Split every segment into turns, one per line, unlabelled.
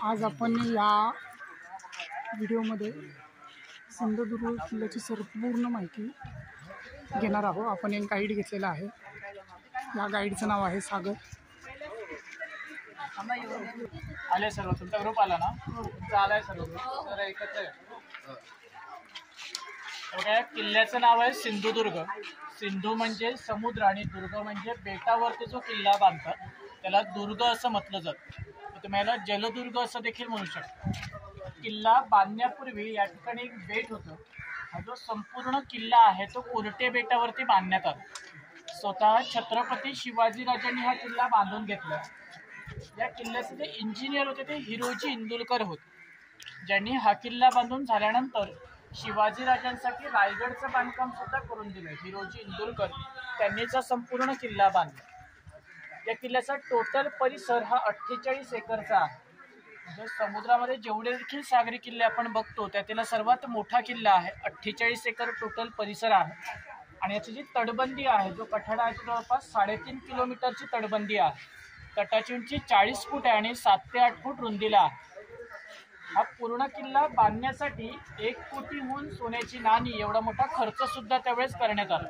आज आपण या व्हिडिओमध्ये सिंधुदुर्ग किल्ल्याची संपूर्ण माहिती घेणार आहोत। आपण एक गाईड घेतलेला आहे, या गाईडचं नाव आहे सागर।
आले सर्व, तुमचा ग्रुप आला ना? तुमचा आलाय सर्व ग्रुप, तर एकत्र आहे। किल्ल्याचं नाव आहे सिंधुदुर्ग। सिंधू म्हणजे समुद्र आणि दुर्ग म्हणजे बेटावरती जो किल्ला बांधतात त्याला दुर्ग असं म्हटलं जातं। तुम्ही याला जलदुर्ग असं देखील म्हणू शकता। किल्ला बांधण्यापूर्वी या ठिकाणी एक बेट होतं। हा जो संपूर्ण किल्ला आहे तो उरटे बेटावरती बांधण्यात आला। स्वतः छत्रपती शिवाजीराजांनी हा किल्ला बांधून घेतला। या किल्ल्याचे जे इंजिनियर होते ते हिरोजी इंदुलकर होते, ज्यांनी हा किल्ला बांधून झाल्यानंतर शिवाजीराजांसाठी रायगडचं बांधकाम सुद्धा करून दिलं। हिरोजी इंदुलकर त्यांनीच संपूर्ण किल्ला बांधला। या किल्ल्याचा टोटल परिसर हा 48 एकरचा आहे। म्हणजे समुद्रामध्ये जेवढे देखील सागरी किल्ले आपण बघतो त्यातील सर्वात मोठा किल्ला आहे। 48 एकर टोटल परिसर आहे आणि याची जी तटबंदी आहे, जो कठाडा आहे, जवळपास 3.5 किलोमीटरची तटबंदी आहे। तटाची उंची 40 फूट आहे आणि 7 ते 8 फूट रुंदीला आहे। हा पूर्ण किल्ला बांधण्यासाठी 1 कोटीहून सोन्याची नाणी एवढा मोठा खर्च सुद्धा त्यावेळेस करण्यात आला।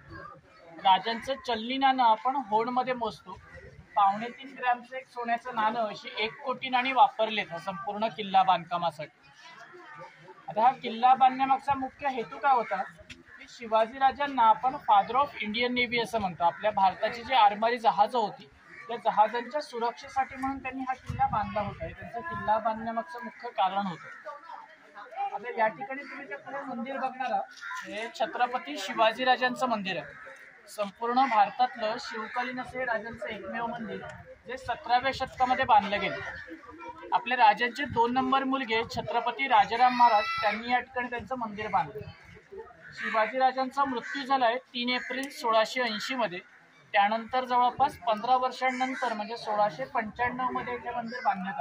राजांचं चलनी नाणं आपण होडमध्ये मोजतो, 3.5 ग्रॅमचं एक सोन्याचं नाणं अशी 1 कोटी नाणी वापरलेत हा संपूर्ण किल्ला बांधकामासाठी। आता हा किल्ला बांधण्यामागचा मुख्य हेतू काय होता की शिवाजीराजांना आपण फादर ऑफ इंडियन नेव्ही असं म्हणतो। आपल्या भारताची जी आरमारी जहाजं होती त्या जहाजांच्या सुरक्षेसाठी म्हणून त्यांनी हा किल्ला बांधला होता। हे त्यांचं किल्ला बांधण्यामागचं मुख्य कारण होतं। आता या ठिकाणी तुम्ही जे पुढे मंदिर बघणार आहात हे छत्रपती शिवाजीराजांचं मंदिर आहे। संपूर्ण भारतातलं शिवकालीन असे राजांचं एकमेव मंदिर जे 17व्या शतकामध्ये बांधलं गेलं। आपल्या राजांचे 2 नंबर मुलगे छत्रपती राजाराम महाराज त्यांनी या ठिकाणी त्यांचं मंदिर बांधलं। शिवाजीराजांचा मृत्यू झालाय 3 एप्रिल 1680 मध्ये। त्यानंतर जवळपास 15 वर्षांनंतर म्हणजे 1695 मध्ये हे मंदिर बांधण्यात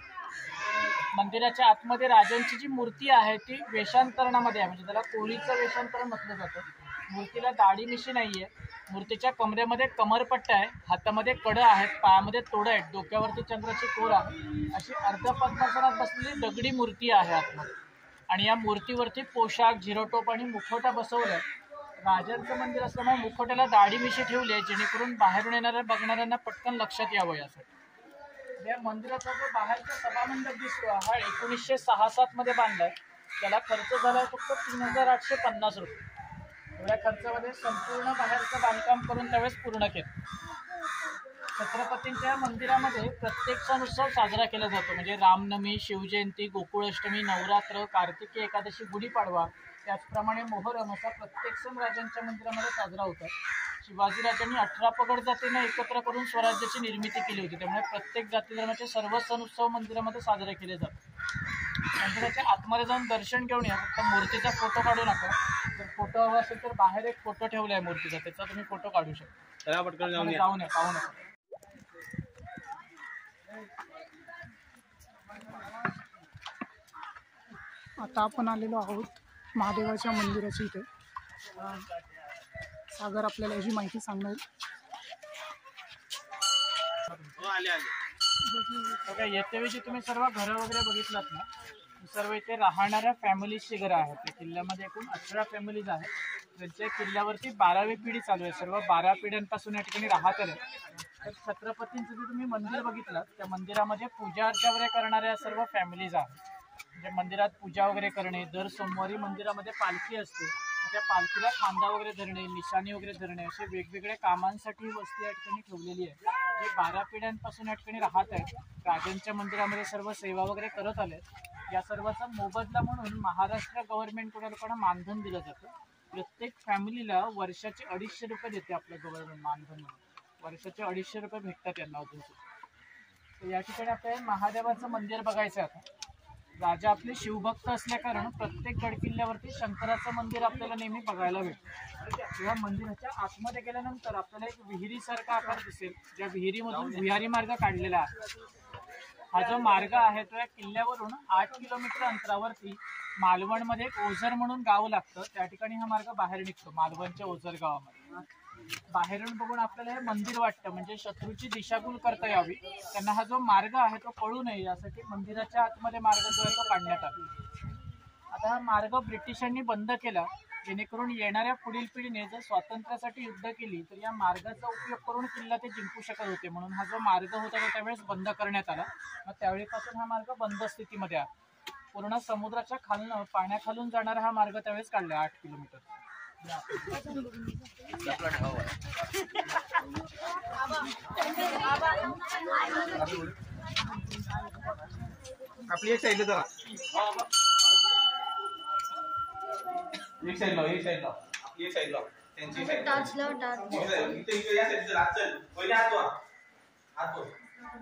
आलं। मंदिराच्या आतमध्ये राजांची जी मूर्ती आहे ती वेषांतरणामध्ये आहे, म्हणजे त्याला कोळीचं वेषांतरण म्हटलं जातं। मूर्तीला दाढी मिशी नाहीये, मूर्तीच्या कमरेमध्ये कमरपट्टा आहे, हातामध्ये कडं आहेत, पायामध्ये तोडं आहेत, डोक्यावरती चंद्राची कोर आहे, अशी अर्ध पद्मासनात बसलेली दगडी मूर्ती आहे आतमध्ये। आणि या मूर्तीवरती पोशाख, झिरोटोप आणि मुखवटा बसवलाय। राजांचं मंदिर असल्यामुळे मुखवट्याला दाढी मिशी ठेवली आहे, जेणेकरून बाहेरून येणाऱ्या बघणाऱ्यांना पटकन लक्षात यावं यासाठी। या मंदिराचा जो बाहेरचा सभामंडप दिसतो हा 1906-07 मध्ये बांधलाय। त्याला खर्च झालाय फक्त 3850 रुपये। एवढ्या खर्चामध्ये संपूर्ण बाहेरचं बांधकाम करून त्यावेळेस पूर्ण केलं। छत्रपतींच्या मंदिरामध्ये प्रत्येक सण उत्सव साजरा केला जातो, म्हणजे रामनवमी, शिवजयंती, गोकुळाष्टमी, नवरात्र, कार्तिकी एकादशी, गुढीपाडवा, त्याचप्रमाणे मोहरम असा प्रत्येक सण राजांच्या मंदिरामध्ये साजरा होतात। शिवाजीराजांनी 18 पगड जातींना एकत्र करून स्वराज्याची निर्मिती केली होती, त्यामुळे प्रत्येक जाती धर्माचे सर्व सण उत्सव मंदिरामध्ये साजरे केले जातात। मंदिराच्या आतमध्ये जाऊन दर्शन घेऊन या, फक्त मूर्तीचा फोटो काढू नका। जर फोटो हवा असेल तर बाहेर एक फोटो ठेवला आहे मूर्तीचा, त्याचा तुम्ही फोटो काढू शकता। पटकन जाऊन या, पाहू नका।
आता आपण आलेलो आहोत महादेवाच्या मंदिराची इथे। सागर आपल्याला याची माहिती सांगणार।
येते वेळी तुम्ही सर्व घरं वगैरे बघितलात ना, सर्व इथे राहणाऱ्या फॅमिलीजची घरं आहेत। त्या किल्ल्यामध्ये एकूण 18 फॅमिलीज आहेत, ज्यांच्या किल्ल्यावरती 12वी पिढी चालू आहे। सर्व 12 पिढ्यांपासून या ठिकाणी राहत आहेत। तर छत्रपतींचं जे तुम्ही मंदिर बघितलं त्या मंदिरामध्ये पूजा अर्चा वगैरे करणाऱ्या सर्व फॅमिलीज आहेत। म्हणजे मंदिरात पूजा वगैरे करणे, दर सोमवारी मंदिरामध्ये पालखी असते, त्या पालखीला खांदा वगैरे धरणे, निशाणी वगैरे धरणे, असे वेगवेगळ्या कामांसाठी वस्ती या ठिकाणी ठेवलेली आहे। जे 12 पिढ्यांपासून या ठिकाणी राहत आहेत, राजांच्या मंदिरामध्ये सर्व सेवा वगैरे करत आले। या सर्वाचा मोबदला म्हणून महाराष्ट्र गव्हर्नमेंटकडे लोकांना मानधन दिलं जातं। प्रत्येक फॅमिलीला वर्षाचे 250 रुपये देते आपलं गव्हर्नमेंट मानधन म्हणून। वर्षाचे 250 रुपये भेटतात यांना अजून। तर या ठिकाणी आपल्याला महादेवाचं मंदिर बघायचं आहे। आता राजा आपले शिवभक्त असल्या कारण प्रत्येक गडकिल्ल्यावरती शंकराचं मंदिर आपल्याला नेहमी बघायला भेटतं। या मंदिराच्या आतमध्ये गेल्यानंतर आपल्याला एक विहिरीसारखा आकार दिसेल, ज्या विहिरीमधून भुयारी मार्ग काढलेला आहे। हा जो मार्ग आहे तो या किल्ल्यावरून 8 किलोमीटर अंतरावरती मालवणमध्ये एक ओझर म्हणून गाव लागतं, त्या ठिकाणी हा मार्ग बाहेर निघतो, मालवणच्या ओझर गावामध्ये। बाहेरून बघून आपल्याला हे मंदिर वाटतं, म्हणजे शत्रूची दिशाभूल करता यावी, त्यांना हा जो मार्ग आहे तो कळू नये यासाठी मंदिराच्या आतमध्ये मार्ग जो आहे तो काढण्यात आला. आता हा मार्ग ब्रिटिशांनी बंद केला, जेणेकरून येणाऱ्या पुढील पिढीने जर स्वातंत्र्यासाठी युद्ध केली तर या मार्गाचा उपयोग करून किल्ला ते जिंकू शकत होते, म्हणून हा जो मार्ग होता तो त्यावेळेस बंद करण्यात आला. मग त्यावेळेपासून हा मार्ग बंद स्थितीमध्ये आहे. पूर्ण समुद्राच्या खालनं पाण्याखालून जाणारा हा मार्ग त्यावेळेस काढला 8 किलोमीटर.
आपली एक साइड जरा एक साइड लाव आपली एक साइड लाव त्यांची साइड
टच लाव टच
इथे या साइड जरा चल पहिले हात वर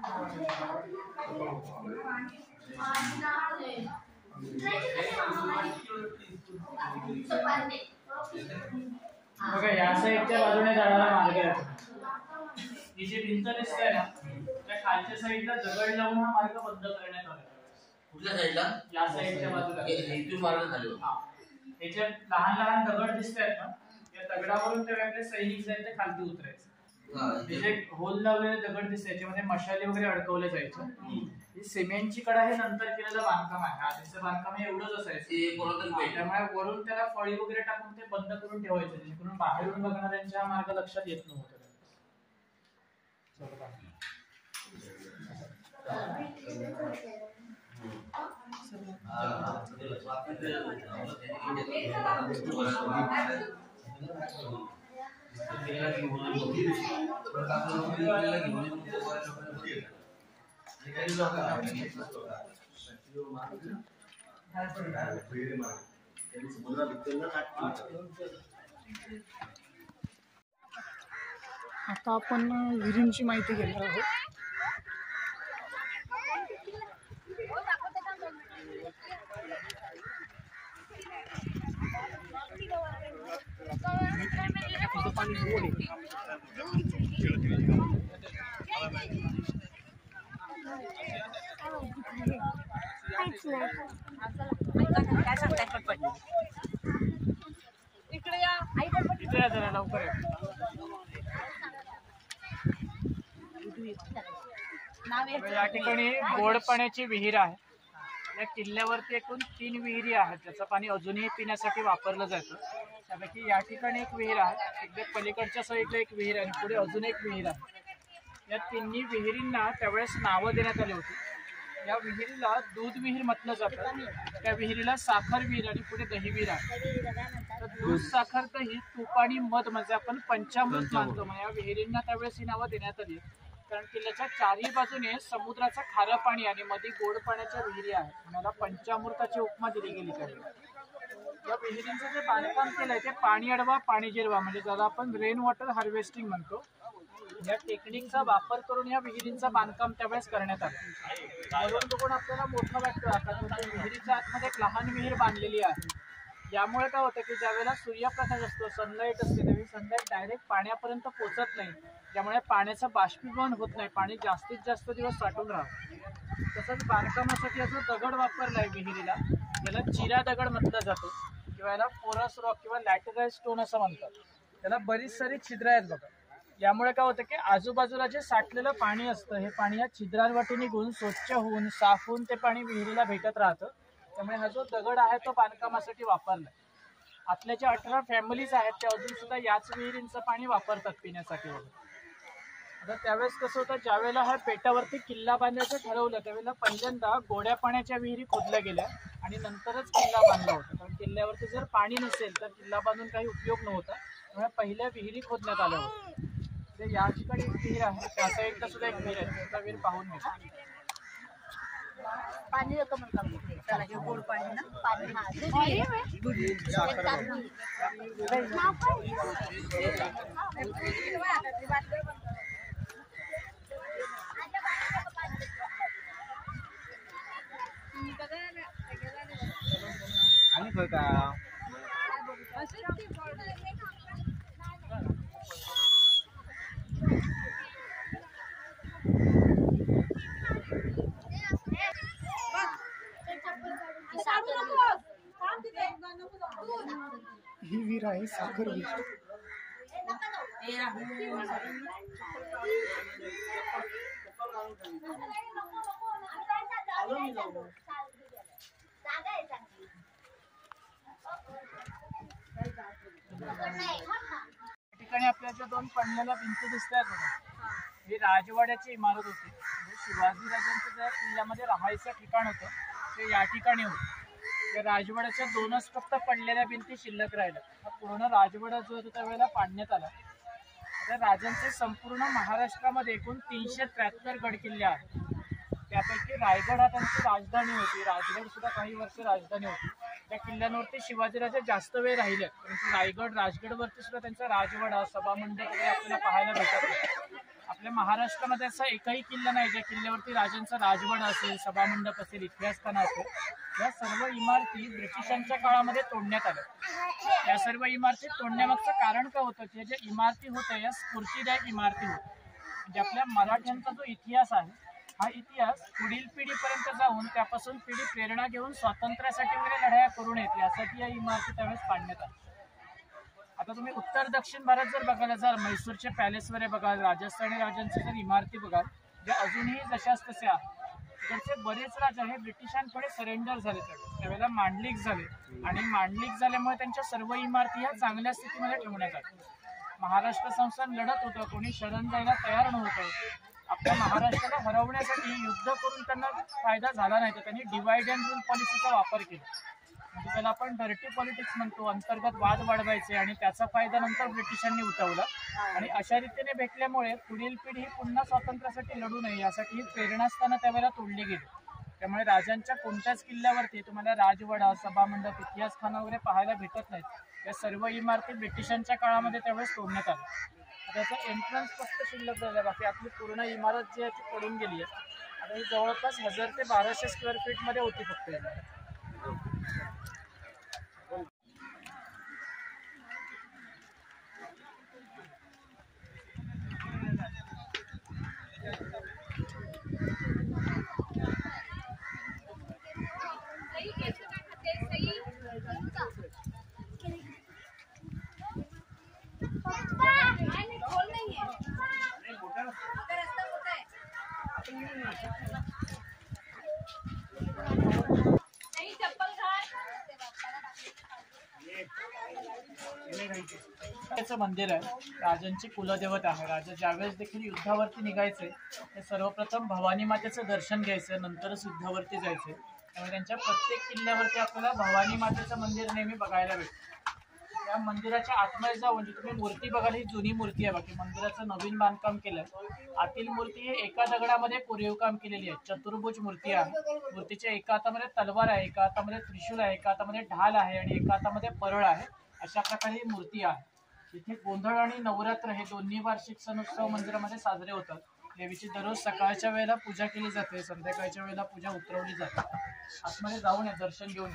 बघा या साईडच्या बाजूने जाणारा मार्ग आहे. ही जी भिंत दिसते ना त्या खालच्या साईडला दगड लावून हा मार्ग बंद करण्यात आला.
कुठल्या साईडला?
या साईडच्या बाजूला
इथून मार्ग झाले.
हे जे लहान लहान दगड दिसत आहेत ना या दगडावरून ते आपले सैनिक जायचे ते खालती उतरायचे. जे होल लावलेले दगड दिसते त्याच्यामध्ये मशाली वगैरे अडकवले जायचं. ही सिमेंटची कडा हे नंतर केलेलं बांधकाम आहे. आधीचं बांधकाम हे एवढंच असायचं, त्यामुळे वरून त्याला फळी वगैरे टाकून ते बंद करून ठेवायचं, जेणेकरून बाहेरून बघणाऱ्यांच्या हा मार्ग लक्षात येत नव्हतं.
आता आपण विहिरींची माहिती घेणार आहोत.
इकडे या
इथे या जरा लवकर या. या ठिकाणी गोड पाण्याची विहीर आहे. या किल्ल्यावरती एकूण 3 विहिरी आहेत, त्याचं पाणी अजूनही पिण्यासाठी वापरलं जातं. त्यापैकी या ठिकाणी एक विहीर आहे, इकडे पलीकडच्या साईडला एक विहीर आहे आणि पुढे अजून एक विहीर आहे. या तिन्ही विहिरींना त्यावेळेस नावं देण्यात आली होती. या विहिरीला दूध विहीर म्हटलं जातं, त्या विहिरीला साखर विहीर आणि पुढे दही विहीर आहे. तर दूध, साखर, दही, तूप आणि मध म्हणजे आपण पंचामृत मानतो. या विहिरींना त्यावेळेस ही नावं देण्यात आली, कारण किल्ल्याच्या चारही बाजूने समुद्राचं खारं पाणी आणि मध्ये गोड पाण्याच्या विहिरी आहेत. मला पंचामृताची उपमा दिली गेली आहे. या विहिरींचं जे बांधकाम केलंय ते पाणी अडवा पाणी जिरवा म्हणजे ज्याला आपण रेन वॉटर हार्वेस्टिंग म्हणतो, या टेक्निकचा वापर करून या विहिरींचं बांधकाम त्यावेळेस करण्यात आलं. वरून बघून आपल्याला मोठं वाटतं, आता विहिरीच्या आतमध्ये एक लहान विहीर बांधलेली आहे. यामुळे काय होतं की ज्यावेळेला सूर्यप्रकाश असतो, सनलाईट असते, त्यावेळी सनलाईट डायरेक्ट पाण्यापर्यंत पोचत नाही, त्यामुळे पाण्याचं बाष्पीभवन होत नाही, पाणी जास्तीत जास्त दिवस साठून राहतं. तसंच बांधकामासाठी असं दगड वापरला आहे विहिरीला, ज्याला चिरा दगड म्हटलं जातं किंवा याला पोरस रॉक किंवा लॅटराइट स्टोन असं म्हणतात. त्याला बरीच सारी छिद्र आहेत बघा. यामुळे काय होतं की आजूबाजूला जे साठलेलं पाणी असतं हे पाणी या छिद्रांवाटी निघून स्वच्छ होऊन साफ होऊन ते पाणी विहिरीला भेटत राहतं. त्यामुळे हा जो दगड आहे तो बांधकामासाठी वापरला. आपल्या ज्या 18 फॅमिलीज आहेत त्या अजून सुद्धा याच विहिरींचं पाणी वापरतात पिण्यासाठी वगैरे. आता त्यावेळेस कसं होतं, ज्यावेळेला हा पेटावरती किल्ला बांधायचं ठरवलं त्यावेळेला पहिल्यांदा गोड्या पाण्याच्या विहिरी खोदल्या गेल्या आणि नंतरच किल्ला बांधला होता. कारण किल्ल्यावरती जर पाणी नसेल तर किल्ला बांधून काही उपयोग नव्हता, त्यामुळे पहिल्या विहिरी खोदण्यात आल्या होत्या. या ठिकाणी एक विहीर आहे, त्या साईडला सुद्धा एक विहीर आहे, त्याचा विहीर पाहून घ्या.
पाणी येतं म्हणतात त्याला, हे गोड पाणी ना, पाणी
आणि खय का
ही विहीर आहे साखर विहीर.
या ठिकाणी आपल्या ज्या दोन पडलेल्या भिंती दिसतात बघा, ही राजवाड्याची इमारत होती. म्हणजे शिवाजी राजांचं ज्या किल्ल्यामध्ये राहायचं ठिकाण होतं ते या ठिकाणी होतं. या राजवाड्याच्या दोनच फक्त पडलेल्या भिंती शिल्लक राहिल्या. हा पूर्ण राजवाडा जो होता त्यावेळेला पाडण्यात आला. आता राजांचे संपूर्ण महाराष्ट्रामध्ये एकूण 373 गडकिल्ले आहेत. त्यापैकी रायगड हा त्यांची राजधानी होती. राजगड सुद्धा काही वर्ष राजधानी होती. त्या किल्ल्यांवरती शिवाजीराजे जास्त वेळ राहिले, परंतु रायगड राजगडवरती सुद्धा त्यांचा राजवाडा सभामंडप वगैरे आपल्याला पाहायला भेटत नाही. आपल्या महाराष्ट्रामध्ये असा एकही किल्ला नाही ज्या किल्ल्यावरती राजांचा राजवाडा असेल, सभामंडप असेल, इतिहासखाना असेल. या सर्व इमारती ब्रिटिशांच्या काळामध्ये तोडण्यात आल्या. या सर्व इमारती तोडण्यामागचं कारण काय होतं की ज्या इमारती होत्या या स्फूर्तीदायक इमारती होत्या. म्हणजे आपल्या मराठ्यांचा जो इतिहास आहे हा इतिहास पुढील पिढीपर्यंत जाऊन त्यापासून पिढी प्रेरणा घेऊन स्वातंत्र्यासाठी वगैरे लढाया करू नयेत यासाठी या इमारती त्यावेळेस पाडण्यात आल्या. आता तुम्ही उत्तर दक्षिण भारत जर बघायला जाल, म्हैसूरचे पॅलेस वगैरे बघाल, राजस्थानी राजांच्या जर इमारती बघाल ज्या अजूनही जशाच तसे आहेत. तिकडचे बरेच राजा हे ब्रिटिशांकडे सरेंडर झाले. त्यावेळेला मांडलिक झाले आणि मांडलिक झाल्यामुळे त्यांच्या सर्व इमारती ह्या चांगल्या स्थितीमध्ये ठेवण्यात आल्या. महाराष्ट्र संस्थान लढत होतं, कोणी शरण जायला तयार नव्हतं. आपल्या महाराष्ट्राला हरवण्यासाठी युद्ध करून त्यांना फायदा झाला नाही, तर त्यांनी डिवाइड अँड रूल पॉलिसीचा वापर केला. म्हणजे त्याला आपण डर्टी पॉलिटिक्स म्हणतो. अंतर्गत वाद वाढवायचे आणि त्याचा फायदा नंतर ब्रिटिशांनी उठवला. आणि अशा रीतीने भेटल्यामुळे पुढील पिढी ही पुन्हा स्वातंत्र्यासाठी लढू नये यासाठी ही प्रेरणास्थानं त्यावेळेला तोडली गेली. त्यामुळे राजांच्या कोणत्याच किल्ल्यावरती तुम्हाला राजवाडा, सभामंडप, इतिहासखाना वगैरे पाहायला भेटत नाहीत. या सर्व इमारती ब्रिटिशांच्या काळामध्ये त्यावेळेस तोडण्यात आल्या. त्याचा एंट्रन्स फक्त शिल्लक झाला, बाकी आपली पूर्ण इमारत जी आहे ती पडून गेली आहे. आता ही जवळपास 1000 ते 1200 स्क्वेअर फीटमध्ये होती फक्त इमारत. त्याचं मंदिर आहे. राजांची कुलदेवत आहे. राजा ज्यावेळेस देखील युद्धावरती निघायचे ते सर्वप्रथम भवानी मातेचं दर्शन घ्यायचं, नंतरच युद्धावरती जायचे. त्यामुळे त्यांच्या प्रत्येक किल्ल्यावरती आपल्याला भवानी मातेचं मंदिर नेहमी बघायला भेटतं. त्या मंदिराच्या आतमध्ये जाऊन म्हणजे तुम्ही मूर्ती बघाल, ही जुनी मूर्ती आहे. बाकी मंदिराचं नवीन बांधकाम केलंय. आतील मूर्ती ही एका दगडामध्ये कोरीवकाम केलेली आहे. चतुर्भुज मूर्ती आहे. मूर्तीच्या एका हातामध्ये तलवार आहे, एका हातामध्ये त्रिशूल आहे, एका हातामध्ये ढाल आहे आणि एका हातामध्ये परळ आहे. अशा प्रकारे ही मूर्ती आहे. इथे गोंधळ आणि नवरात्र हे दोन्ही वार्षिक सण उत्सव मंदिरामध्ये साजरे होतात. देवीची दररोज सकाळच्या वेळेला पूजा केली जाते, संध्याकाळच्या वेळेला पूजा उतरवली जाते. आतमध्ये जाऊन दर्शन घेऊन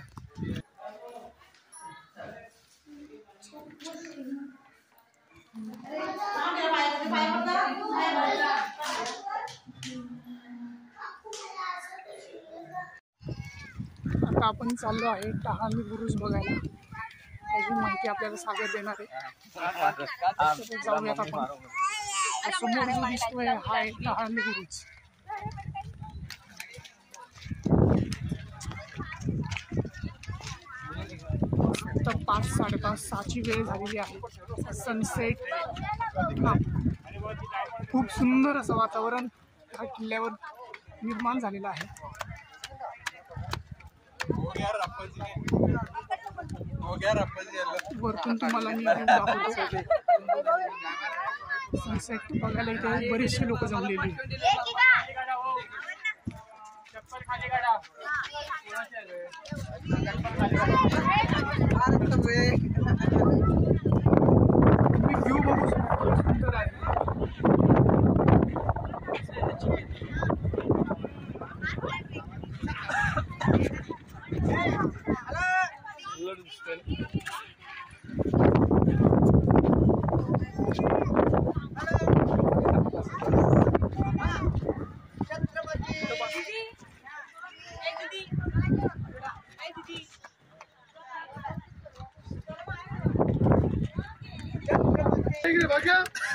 आता आपण चाललो आहे टहाळणी बुरुज बघायला. त्याची माहिती आपल्याला सागर देणार आहे. जाऊयात आपण. समोर जो दिसतोय हा आहे टहाळणी बुरुज. फक्त 5-5:30 वेळ झालेली आहे. सनसेट खूप सुंदर असं वातावरण ह्या किल्ल्यावर निर्माण झालेलं आहे. वरतून तुम्हाला मी दाखवतो. सनसेट बघायला इथे बरेचसे लोक जमलेली. तुम्ही व्ह्यू बघू शकता, सुंदर आहे.
बघा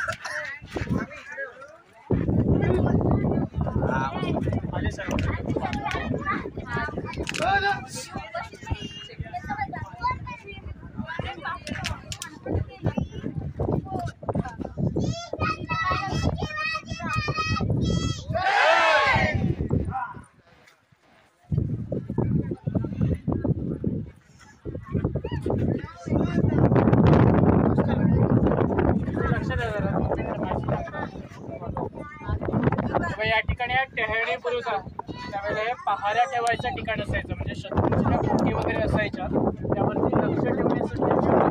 या ठिकाणी टेहळणी बुरुज त्यावेळेला हे पहाऱ्या ठेवायचं ठिकाण असायचं, म्हणजे शत्रूंच्या ज्या बोटी वगैरे असायच्या त्यावरती लक्ष ठेवण्यासाठी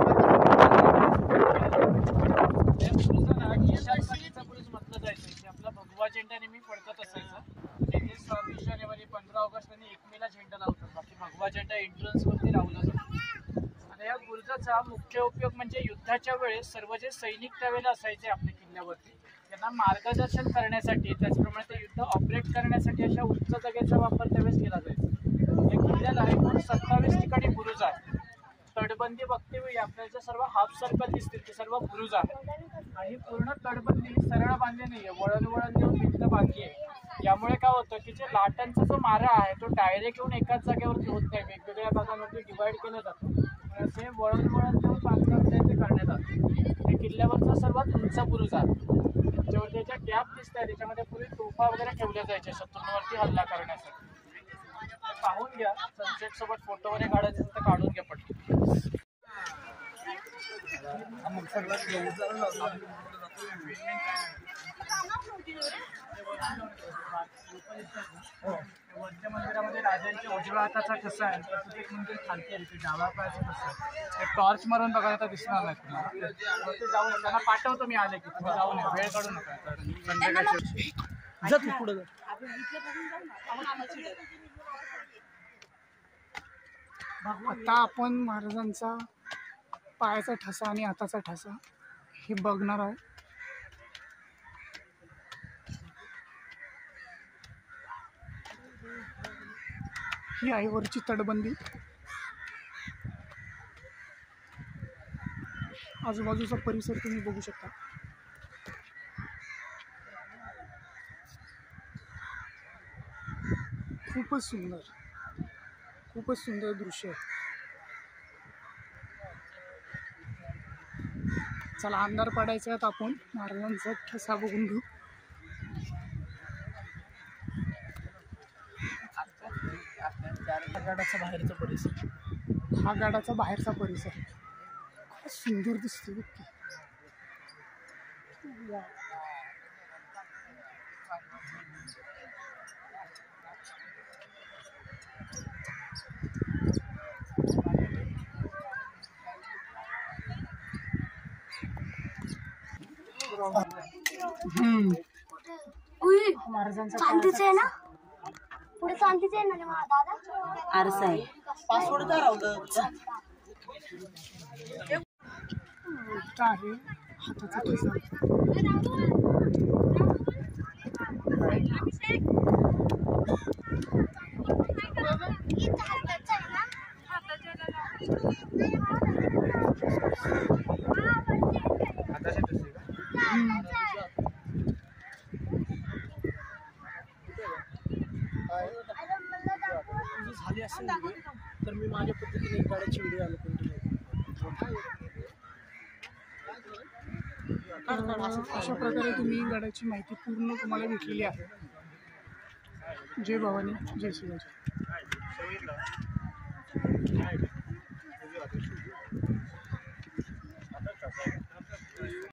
बुरुज म्हटलं जायचं की आपला भगवा झेंडा नेहमी फडकत असायचा. तिथे 26 जानेवारी 15 ऑगस्ट आणि 1 मेला झेंडा लावतात, बाकी भगवा झेंडा एंट्रन्स वरती लावला जातो. आता या बुरुजाचा मुख्य उपयोग म्हणजे युद्धाच्या वेळेस सर्व जे सैनिक त्यावेळेला असायचे आपल्या किल्ल्यावरती त्यांना मार्गदर्शन करण्यासाठी, त्याचप्रमाणे ते युद्ध ऑपरेट करण्यासाठी अशा उंच जागेचा वापर त्यावेळेस केला जायचा. या किल्ल्याला एकूण 27 ठिकाणी बुरुज आहे. तटबंदी बघते वेळी आपल्याला सर्व हाफ सर्कल दिसतील ते सर्व बुरुज आहे आणि पूर्ण तटबंदी सरळ बांधली नाहीये, वळण वळण देऊन भिंत बांधली आहे. यामुळे काय होतं की जे लाटांचा जो मारा आहे तो डायरेक्ट येऊन एकाच जागेवरती होत नाही, वेगवेगळ्या भागांमध्ये डिवाइड केलं जातं. असे वळण वळण देऊन बांधकाम ते करण्यात आलं. हे किल्ल्यावरचा सर्वात उंच बुरुज आहे. त्याच्यावरती ज्या गॅप दिसत आहे त्याच्यामध्ये पूर्वी तोफा वगैरे ठेवल्या जायच्या शत्रूंवरती हल्ला करण्यासाठी. पाहून घ्या, सनसेट सोबत फोटो वगैरे काढायचे तर काढून घ्या पटकन. वरच्या मंदिरामध्ये राजांच्या उजव्या हाताचा ठसा आहे, तसंच एक मंदिर खालती आहे डाव्या पायाचा ठसा आहे. ते टॉर्च मारून बघायला तर दिसणार नाही तुम्हाला. ते जाऊन त्यांना पाठवतो मी आले की तुम्ही जाऊन या, वेळ काढू नका. संध्याकाळच्या जा तू पुढे जा.
आता आपण महाराजांचा पायाचा ठसा आणि हाताचा ठसा हे बघणार आहे. ही आहे वरची तटबंदी. आजूबाजूचा परिसर तुम्ही बघू शकता. खूपच सुंदर दृश्य आहे. चला अंधार पडायचा आहे, आपण महाराजांचा ठसा बघून घेऊ.
गडाचा बाहेरचा परिसर,
हा गडाचा बाहेरचा परिसर खूप सुंदर दिसतो. महाराजांचा
चांदीचं आहे ना, पुढे चांदीचं आहे ना दादा, आरसा आहे.
पासवर्ड काय राहिलं
आहे हाताचा ठसा.
झाली असेल तर मी माझ्या पद्धतीने गडाची व्हिडिओ आलो
अशा प्रकारे तुम्ही गडाची माहिती पूर्ण तुम्हाला भेटलेली आहे. जय भवानी, जय शिवाजी.